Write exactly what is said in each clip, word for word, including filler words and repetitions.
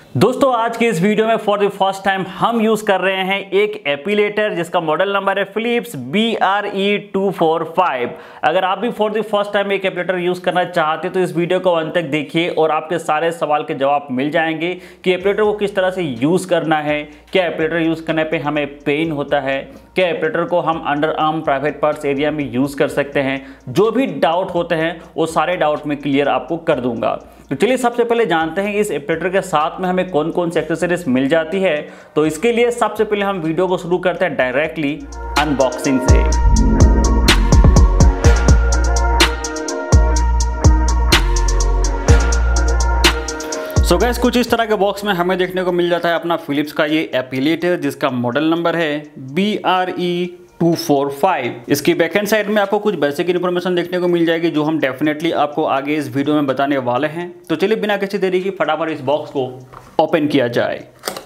दोस्तों आज के इस वीडियो में फॉर द फर्स्ट टाइम हम यूज कर रहे हैं एक एपिलेटर जिसका मॉडल नंबर है Philips B R E two four five. अगर आप भी फॉर द फर्स्ट टाइम एक एपिलेटर यूज करना चाहते हैं तो इस वीडियो को अंत तक देखिए और आपके सारे सवाल के जवाब मिल जाएंगे कि एपिलेटर को किस तरह से यूज करना है, क्या एपिलेटर यूज करने पे हमें पेन होता है, क्या एपिलेटर को हम underarm private parts area में यूज कर सकते हैं। जो भी डाउट होते हैं वो सारे डाउट में क्लियर आपको कर दूंगा। तो चलिए सबसे पहले जानते हैं इस एपिलेटर के साथ में हमें कौन कौन सी एक्सेसरीज मिल जाती है। तो इसके लिए सबसे पहले हम वीडियो को शुरू करते हैं डायरेक्टली अनबॉक्सिंग से। सो गैस कुछ इस तरह के बॉक्स में हमें देखने को मिल जाता है अपना फिलिप्स का ये एपिलेटर जिसका मॉडल नंबर है B R E two four five. इसकी बैकएंड साइड में आपको कुछ बेसिक इन्फॉर्मेशन देखने को मिल जाएगी जो हम डेफिनेटली आपको आगे इस वीडियो में बताने वाले हैं। तो चलिए बिना किसी देरी की फटाफट इस बॉक्स को ओपन किया जाए।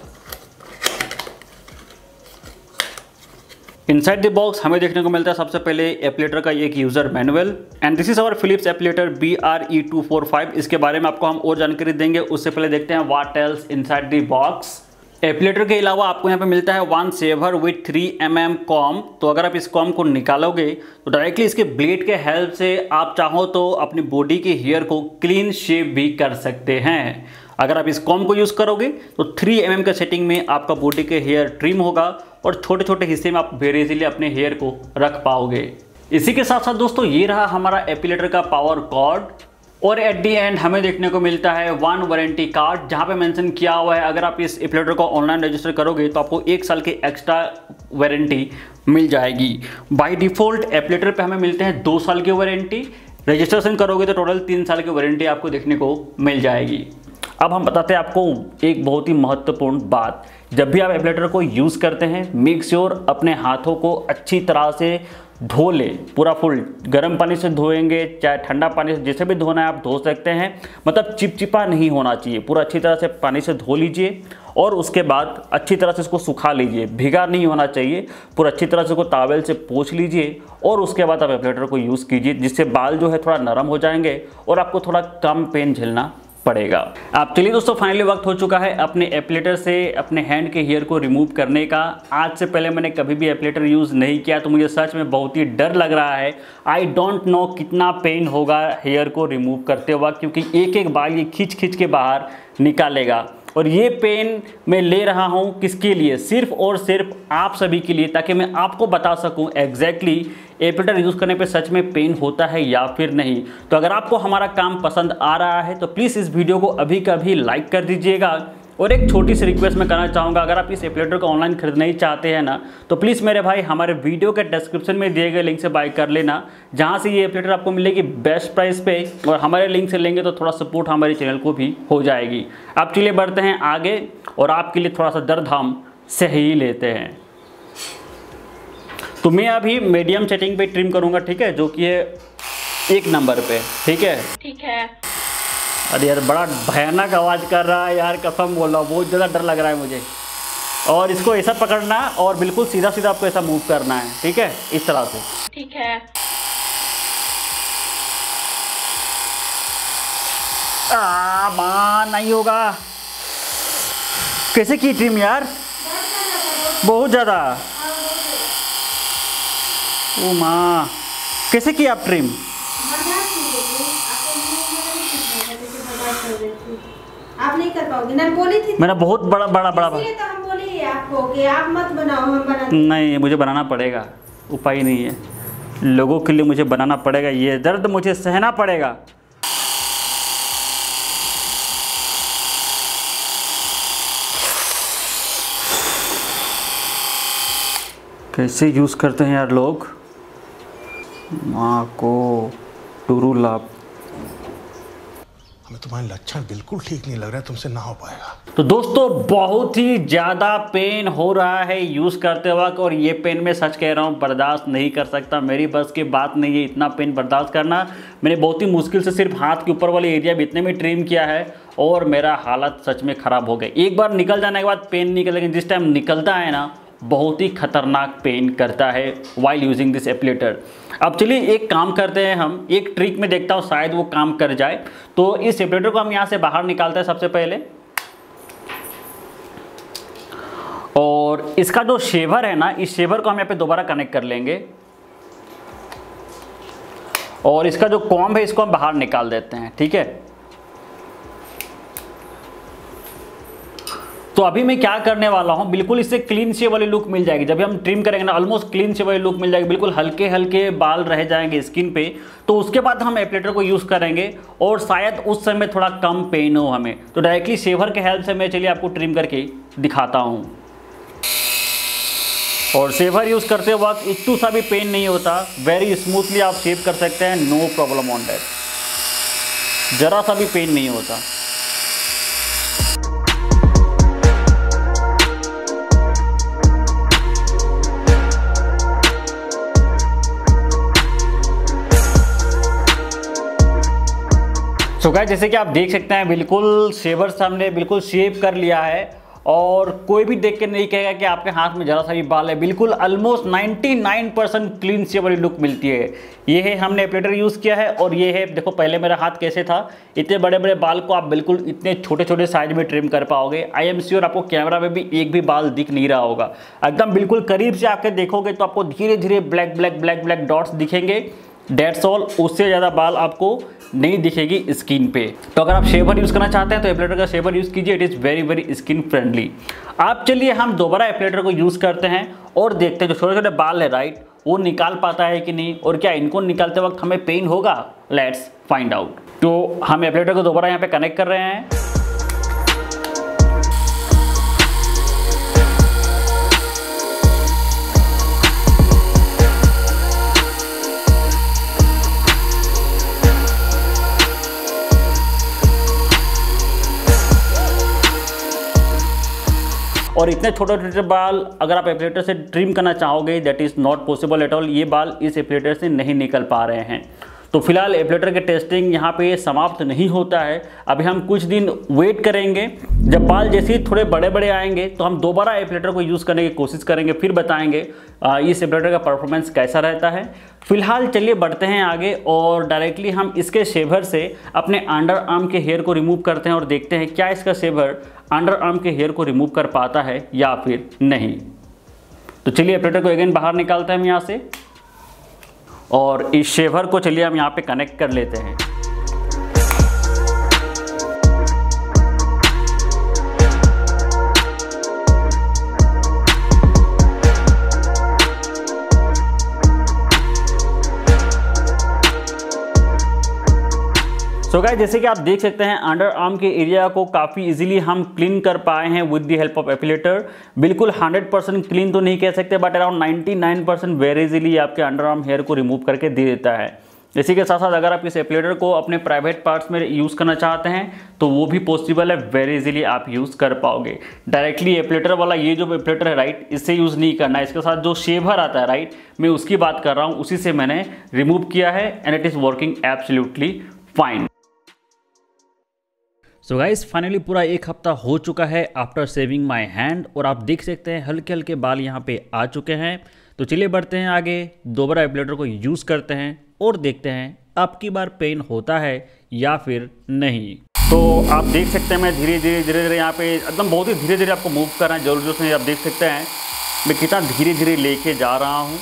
इनसाइड द बॉक्स हमें देखने को मिलता है सबसे पहले एपिलेटर का एक user manual and this is our Philips epilator B R E two four five. इसके बारे में आपको हम और जानकारी देंगे, उससे पहले देखते हैं what else inside the box. Epilator के अलावा आपको यहाँ पे मिलता है one shaver with three M M comb. तो अगर आप इस कॉम को निकालोगे तो डायरेक्टली इसके ब्लेड के हेल्प से आप चाहो तो अपनी बॉडी के हेयर को क्लीन शेव भी कर सकते हैं। अगर आप इस कॉम को यूज़ करोगे तो थ्री एम एम के सेटिंग में आपका बॉडी के हेयर ट्रिम होगा और छोटे छोटे हिस्से में आप वेरी इजीली अपने हेयर को रख पाओगे। इसी के साथ साथ दोस्तों ये रहा हमारा एपिलेटर का पावर कॉर्ड और एट दी एंड हमें देखने को मिलता है वन वारंटी कार्ड जहां पे मेंशन किया हुआ है अगर आप इस एपिलेटर को ऑनलाइन रजिस्टर करोगे तो आपको एक साल की एक्स्ट्रा वारंटी मिल जाएगी। बाय डिफॉल्ट एपिलेटर पे हमें मिलते हैं दो साल की वारंटी, रजिस्ट्रेशन करोगे तो टोटल तीन साल की वारंटी आपको देखने को मिल जाएगी। अब हम बताते हैं आपको एक बहुत ही महत्वपूर्ण बात। जब भी आप एपिलेटर को यूज़ करते हैं मेक श्योर अपने हाथों को अच्छी तरह से धो ले, पूरा फुल गर्म पानी से धोएंगे चाहे ठंडा पानी से, जैसे भी धोना है आप धो सकते हैं। मतलब चिपचिपा नहीं होना चाहिए, पूरा अच्छी तरह से पानी से धो लीजिए और उसके बाद अच्छी तरह से इसको सुखा लीजिए। भीगा नहीं होना चाहिए, पूरा अच्छी तरह से इसको टॉवेल से पोंछ लीजिए और उसके बाद आप एपिलेटर को यूज़ कीजिए जिससे बाल जो है थोड़ा नरम हो जाएंगे और आपको थोड़ा कम पेन झेलना पड़ेगा। आप चलिए दोस्तों फाइनली वक्त हो चुका है अपने एपिलेटर से अपने हैंड के हेयर को रिमूव करने का। आज से पहले मैंने कभी भी एपिलेटर यूज़ नहीं किया तो मुझे सच में बहुत ही डर लग रहा है। आई डोंट नो कितना पेन होगा हेयर को रिमूव करते वक्त, क्योंकि एक एक बाल ये खींच खींच के बाहर निकालेगा और ये पेन मैं ले रहा हूँ किसके लिए, सिर्फ और सिर्फ आप सभी के लिए, ताकि मैं आपको बता सकूँ एग्जैक्टली एपिलेटर यूज़ करने पे सच में पेन होता है या फिर नहीं। तो अगर आपको हमारा काम पसंद आ रहा है तो प्लीज़ इस वीडियो को अभी कभी लाइक कर दीजिएगा। और एक छोटी सी रिक्वेस्ट मैं करना चाहूँगा, अगर आप इस एपिलेटर को ऑनलाइन खरीदना ही चाहते हैं ना तो प्लीज़ मेरे भाई हमारे वीडियो के डिस्क्रिप्शन में दिए गए लिंक से बाय कर लेना, जहाँ से ये एपिलेटर आपको मिलेगी बेस्ट प्राइस पे और हमारे लिंक से लेंगे तो थोड़ा सपोर्ट हमारे चैनल को भी हो जाएगी। आप चलिए बढ़ते हैं आगे और आपके लिए थोड़ा सा दर्द हम सही लेते हैं। तो मैं अभी मीडियम सेटिंग पे ट्रिम करूँगा, ठीक है, जो कि है एक नंबर पे, ठीक है ठीक है। अरे यार बड़ा भयानक आवाज़ कर रहा है यार, कसम बोल रहा हूँ बहुत ज़्यादा डर लग रहा है मुझे। और इसको ऐसा पकड़ना और बिल्कुल सीधा सीधा आपको ऐसा मूव करना है, ठीक है, इस तरह से। ठीक है। आ मां नहीं होगा। कैसे की ट्रिम यार, बहुत ज़्यादा। ओ माँ कैसे की आप ट्रिम? आप नहीं कर पाओगे ना, बोली थी मैंने बहुत बड़ा बड़ा बड़ा इसलिए तो हम बोले आपको कि आप मत बनाओ, हम बना नहीं, मुझे बनाना पड़ेगा, उपाय नहीं है। लोगों के लिए मुझे बनाना पड़ेगा, ये दर्द मुझे सहना पड़ेगा। कैसे यूज़ करते हैं यार लोग, माँ को टुरू लाभ। हमें तुम्हारे लक्षण बिल्कुल ठीक नहीं लग रहा है, तुमसे ना हो पाएगा। तो दोस्तों बहुत ही ज़्यादा पेन हो रहा है यूज़ करते वक्त और ये पेन मैं सच कह रहा हूँ बर्दाश्त नहीं कर सकता, मेरी बस की बात नहीं है इतना पेन बर्दाश्त करना। मैंने बहुत ही मुश्किल से सिर्फ हाथ के ऊपर वाले एरिया भी इतने में ट्रिम किया है और मेरा हालत सच में ख़राब हो गई। एक बार निकल जाने के बाद पेन निकल, लेकिन जिस टाइम निकलता है ना बहुत ही खतरनाक पेन करता है वाइल यूजिंग दिस एपिलेटर। अब चलिए एक काम करते हैं, हम एक ट्रिक में देखता हूँ शायद वो काम कर जाए। तो इस एपिलेटर को हम यहाँ से बाहर निकालते हैं सबसे पहले। और इसका जो शेवर है ना, इस शेवर को हम यहाँ पे दोबारा कनेक्ट कर लेंगे और इसका जो कॉम्ब है इसको हम बाहर निकाल देते हैं। ठीक है, तो अभी मैं क्या करने वाला हूं, बिल्कुल इससे क्लीन शेव वाली लुक मिल जाएगी। जब भी हम ट्रिम करेंगे ना, ऑलमोस्ट क्लीन शेव वाली लुक मिल जाएगी, बिल्कुल हल्के हल्के बाल रह जाएंगे स्किन पे। तो उसके बाद हम एप्लेटर को यूज़ करेंगे और शायद उस समय थोड़ा कम पेन हो हमें। तो डायरेक्टली शेवर के हेल्प से मैं चलिए आपको ट्रिम करके दिखाता हूँ। और शेवर यूज़ करते वक्त इतू सा भी पेन नहीं होता, वेरी स्मूथली आप शेव कर सकते हैं, नो प्रॉब्लम ऑन दैट, ज़रा सा भी पेन नहीं होता। तो गाइस जैसे कि आप देख सकते हैं बिल्कुल शेवर से हमने बिल्कुल शेव कर लिया है और कोई भी देख के नहीं कहेगा कि आपके हाथ में ज़रा सा भी बाल है। बिल्कुल ऑलमोस्ट निन्यानवे परसेंट क्लीन शेव वाली लुक मिलती है। ये है हमने एप्लेटर यूज़ किया है और ये है, देखो पहले मेरा हाथ कैसे था, इतने बड़े बड़े बाल को आप बिल्कुल इतने छोटे छोटे साइज में ट्रिम कर पाओगे। आई एम श्योर आपको कैमरा में भी एक भी बाल दिख नहीं रहा होगा। एकदम बिल्कुल करीब से आके देखोगे तो आपको धीरे धीरे black black black black dots दिखेंगे, डेट्स ऑल। उससे ज़्यादा बाल आपको नहीं दिखेगी स्किन पे। तो अगर आप शेवर यूज़ करना चाहते हैं तो एप्लेटर का शेवर यूज़ कीजिए, it is very very skin friendly. आप चलिए हम दोबारा एप्लेटर को यूज़ करते हैं और देखते हैं जो छोटे छोटे बाल है राइट, वो निकाल पाता है कि नहीं, और क्या इनको निकालते वक्त हमें पेन होगा। Let's find out. तो हम एप्लेटर को दोबारा यहाँ पे कनेक्ट कर रहे हैं। और इतने छोटे छोटे बाल अगर आप एप्लेटर से ट्रिम करना चाहोगे, that is not possible at all. ये बाल इस एप्लेटर से नहीं निकल पा रहे हैं। तो फिलहाल एप्लेटर के टेस्टिंग यहाँ पे समाप्त नहीं होता है। अभी हम कुछ दिन वेट करेंगे, जब बाल जैसे ही थोड़े बड़े बड़े आएंगे तो हम दोबारा एप्लेटर को यूज़ करने की कोशिश करेंगे, फिर बताएंगे इस एप्लेटर का परफॉर्मेंस कैसा रहता है। फिलहाल चलिए बढ़ते हैं आगे और डायरेक्टली हम इसके शेवर से अपने अंडर आर्म के हेयर को रिमूव करते हैं और देखते हैं क्या इसका शेवर अंडर आर्म के हेयर को रिमूव कर पाता है या फिर नहीं। तो चलिए एप्लेटर को अगेन बाहर निकालते हैं हम यहाँ से और इस शेवर को चलिए हम यहाँ पे कनेक्ट कर लेते हैं। सो गाइस जैसे कि आप देख सकते हैं अंडर आर्म के एरिया को काफ़ी इजीली हम क्लीन कर पाए हैं with the help of epilator. बिल्कुल हंड्रेड परसेंट क्लीन तो नहीं कह सकते, बट अराउंड निन्यानवे परसेंट वेरी इजीली आपके अंडर आर्म हेयर को रिमूव करके दे देता है। इसी के साथ साथ अगर आप इस एप्लेटर को अपने प्राइवेट पार्ट्स में यूज़ करना चाहते हैं तो वो भी पॉसिबल है, वेरी इजीली आप यूज़ कर पाओगे। डायरेक्टली एप्लेटर वाला ये जो एप्लेटर है राइट, इससे यूज़ नहीं करना है। इसके साथ जो शेवर आता है राइट, मैं उसकी बात कर रहा हूँ, उसी से मैंने रिमूव किया है and it is working absolutely fine. So guys finally पूरा एक हफ्ता हो चुका है आफ्टर शेविंग माय हैंड और आप देख सकते हैं हल्के हल्के बाल यहाँ पे आ चुके हैं। तो चलिए बढ़ते हैं आगे, दोबारा एप्लेटर को यूज़ करते हैं और देखते हैं अब की बार पेन होता है या फिर नहीं। तो आप देख सकते हैं मैं धीरे धीरे धीरे धीरे यहाँ पे एकदम बहुत ही धीरे धीरे आपको मूव कर रहा है। जोर जोर से आप देख सकते हैं मैं कितना धीरे धीरे लेके जा रहा हूँ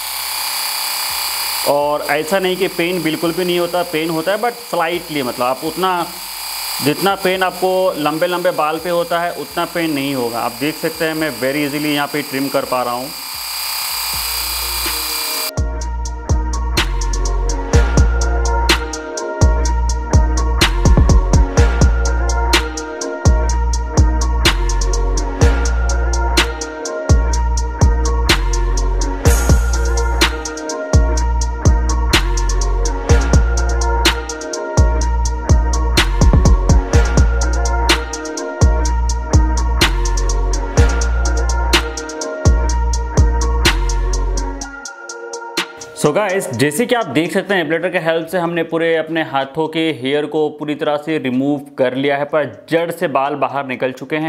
और ऐसा नहीं कि पेन बिल्कुल भी नहीं होता, पेन होता है बट स्लाइटली, मतलब आप उतना जितना पेन आपको लंबे लंबे बाल पे होता है उतना पेन नहीं होगा। आप देख सकते हैं मैं वेरी इजीली यहाँ पे ट्रिम कर पा रहा हूँ। सो गाइस जैसे कि आप देख सकते हैं एप्लेटर के हेल्प से हमने पूरे अपने हाथों के हेयर को पूरी तरह से रिमूव कर लिया है, पर जड़ से बाल बाहर निकल चुके हैं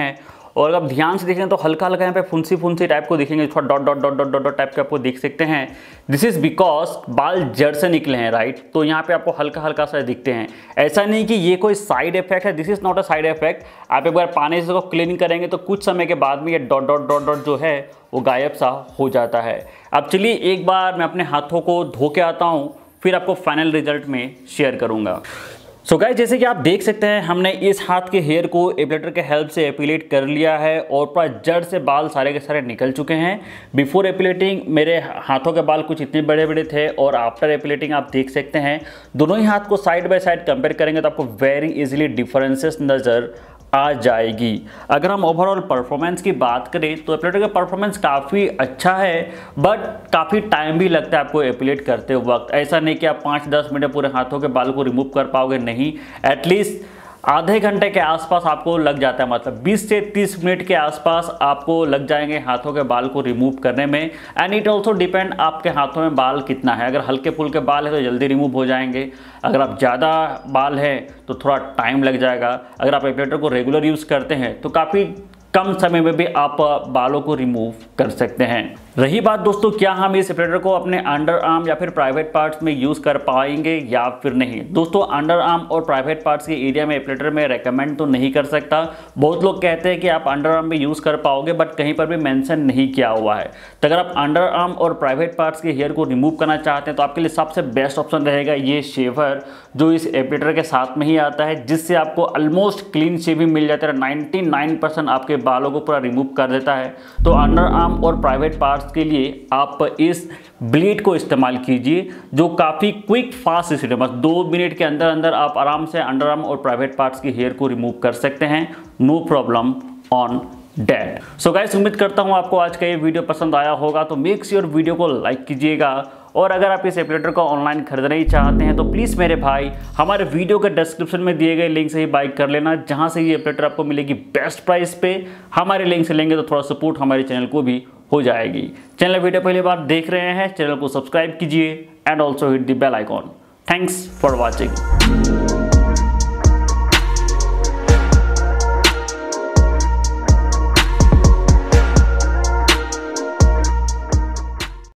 और अगर आप ध्यान से देखें तो हल्का हल्का यहाँ पे फुंसी फुंसी टाइप को दिखेंगे, थोड़ा dot dot dot dot dot type के आपको देख सकते हैं। दिस इज बिकॉज बाल जड़ से निकले हैं, राइट। तो यहाँ पे आपको हल्का हल्का सा दिखते हैं। ऐसा नहीं कि ये कोई साइड इफेक्ट है, this is not a side effect. आप एक बार पानी से इसको क्लीन करेंगे तो कुछ समय के बाद में ये डॉट डॉट डॉट डॉट जो है वो गायब सा हो जाता है। अब चलिए एक बार मैं अपने हाथों को धो के आता हूँ, फिर आपको फाइनल रिजल्ट में शेयर करूँगा। सो गाइस, जैसे कि आप देख सकते हैं हमने इस हाथ के हेयर को एपिलेटर के हेल्प से एपिलेट कर लिया है और पूरा जड़ से बाल सारे के सारे निकल चुके हैं। बिफोर एपिलेटिंग मेरे हाथों के बाल कुछ इतने बड़े बड़े थे और आफ्टर एपिलेटिंग आप देख सकते हैं दोनों ही हाथ को साइड बाय साइड कंपेयर करेंगे तो आपको वेरी इजीली डिफरेंसेस नज़र आ जाएगी। अगर हम ओवरऑल परफॉर्मेंस की बात करें तो एपिलेटर का परफॉर्मेंस काफ़ी अच्छा है, बट काफ़ी टाइम भी लगता है आपको एपिलेट करते वक्त। ऐसा नहीं कि आप पाँच दस मिनट पूरे हाथों के बाल को रिमूव कर पाओगे, नहीं, एटलीस्ट आधे घंटे के आसपास आपको लग जाता है, मतलब बीस से तीस मिनट के आसपास आपको लग जाएंगे हाथों के बाल को रिमूव करने में। एंड इट ऑल्सो डिपेंड आपके हाथों में बाल कितना है। अगर हल्के फुल्के बाल है तो जल्दी रिमूव हो जाएंगे, अगर आप ज़्यादा बाल है तो थोड़ा टाइम लग जाएगा। अगर आप एपिलेटर को रेगुलर यूज़ करते हैं तो काफ़ी कम समय में भी आप बालों को रिमूव कर सकते हैं। रही बात दोस्तों, क्या हम इस एपिलेटर को अपने अंडर आर्म या फिर प्राइवेट पार्ट्स में यूज़ कर पाएंगे या फिर नहीं। दोस्तों, अंडर आर्म और प्राइवेट पार्ट्स के एरिया में एपिलेटर में रेकमेंड तो नहीं कर सकता। बहुत लोग कहते हैं कि आप अंडर आर्म में यूज़ कर पाओगे, बट कहीं पर भी मेंशन नहीं किया हुआ है। तो अगर आप अंडर आर्म और प्राइवेट पार्ट्स के हेयर को रिमूव करना चाहते हैं तो आपके लिए सबसे बेस्ट ऑप्शन रहेगा ये शेवर, जो इस एपिलेटर के साथ में ही आता है, जिससे आपको ऑलमोस्ट क्लीन शेविंग मिल जाता है। नाइन्टी नाइन परसेंट आपके बालों को पूरा रिमूव कर देता है। तो अंडर आर्म और प्राइवेट पार्ट्स के लिए आप इस ब्लेड को इस्तेमाल कीजिए, जो काफ़ी क्विक फास्ट स्पीड है। बस दो मिनट के अंदर अंदर आप आराम से अंडर आर्म और प्राइवेट पार्ट्स के हेयर को रिमूव कर सकते हैं, no problem on that. So guys, उम्मीद करता हूँ आपको आज का ये वीडियो पसंद आया होगा। तो मेक श्योर वीडियो को लाइक कीजिएगा, और अगर आप इस एपिलेटर को ऑनलाइन खरीदना ही चाहते हैं तो प्लीज़ मेरे भाई हमारे वीडियो के डिस्क्रिप्शन में दिए गए लिंक से ही बाय कर लेना, जहां से ये एपिलेटर आपको मिलेगी बेस्ट प्राइस पे। हमारे लिंक से लेंगे तो थोड़ा सपोर्ट हमारे चैनल को भी हो जाएगी। चैनल वीडियो पहली बार देख रहे हैं, चैनल को सब्सक्राइब कीजिए and also hit the bell icon. Thanks for watching.